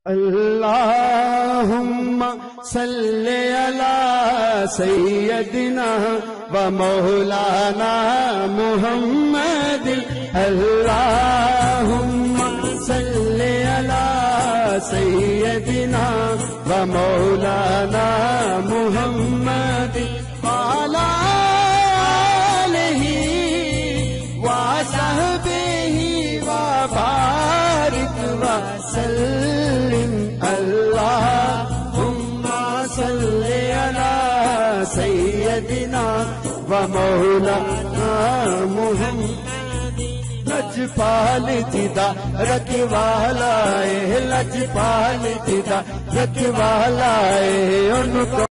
अल्लाहुम्मा सल्ले अला सय्यदिना व मौलाना मुहम्मद। अल्लाहुम्मा सल्ले अला सय्यदिना व मौलाना मुहम्मद वाला आलिही व सहबिही व बारिक व सल्लिम। अल्लाहुम्मा सल्ले अला सय्यदिना व मौलाना मुहम्मद। लजपाल जिदा रखवालाए, लजपाल जिदा रखवालाए उनको